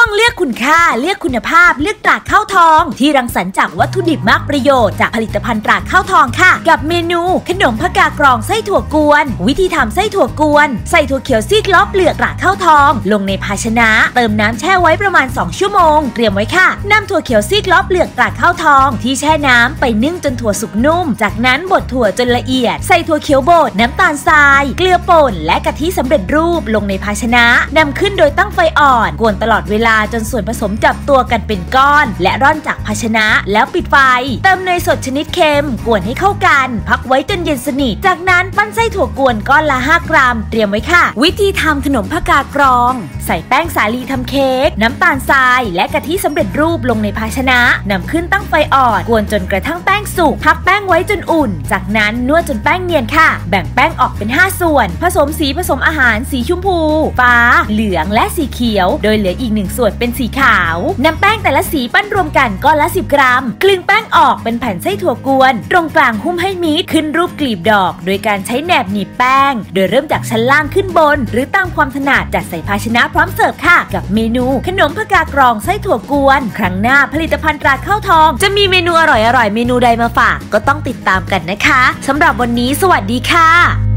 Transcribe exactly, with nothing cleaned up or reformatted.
วงเลือกคุณค่าเลือกคุณภาพเลือกตราข้าวทองที่รังสรรค์จากวัตถุดิบมากประโยชน์จากผลิตภัณฑ์ตราข้าวทองค่ะกับเมนูขนมผักกากรองไส้ถั่วกวนวิธีทำไส้ถั่วกวนใส่ถั่วเขียวซีกล้อเปลือกตราข้าวทองลงในภาชนะเติมน้ำแช่ไว้ประมาณสองชั่วโมงเตรียมไว้ค่ะนำถั่วเขียวซีกล้อเปลือกตราข้าวทองที่แช่น้ำไปนึ่งจนถั่วสุกนุ่มจากนั้นบดถั่วจนละเอียดใส่ถั่วเขียวบดน้ำตาลทรายเกลือป่นและกะทิสำเร็จรูปลงในภาชนะนำขึ้นโดยตั้งไฟอ่อนกวนตลอดเวลาจนส่วนผสมจับตัวกันเป็นก้อนและร่อนจากภาชนะแล้วปิดไฟเติมเนยสดชนิดเค็มกวนให้เข้ากันพักไว้จนเย็นสนิทจากนั้นปั้นไส้ถั่วกวนก้อนละห้ากรัมเตรียมไว้ค่ะวิธีทำขนมผักกากรองใส่แป้งสาลีทำเค้กน้ำตาลทรายและกะทิสำเร็จรูปลงในภาชนะนำขึ้นตั้งไฟอ่อนกวนจนกระทั่งแป้งสุกพักแป้งไว้จนอุ่นจากนั้นนวดจนแป้งเนียนค่ะแบ่งแป้งออกเป็นห้าส่วนผสมสีผสมอาหารสีชมพูฟ้าเหลืองและสีเขียวโดยเหลืออีกหนึ่งส่วนเป็นสีขาวนำแป้งแต่ละสีปั้นรวมกันก้อนละสิบกรัมคลึงแป้งออกเป็นแผ่นไส้ถั่วกวนตรงกลางหุ้มให้มิดขึ้นรูปกลีบดอกโดยการใช้แหนบหนีบแป้งโดยเริ่มจากชั้นล่างขึ้นบนหรือตามความถนัดจัดใส่ภาชนะพร้อมเสิร์ฟค่ะกับเมนูขนมผักกากรองไส้ถั่วกวนครั้งหน้าผลิตภัณฑ์ตราข้าวทองจะมีเมนูอร่อยๆเมนูใดมาฝากก็ต้องติดตามกันนะคะสำหรับวันนี้สวัสดีค่ะ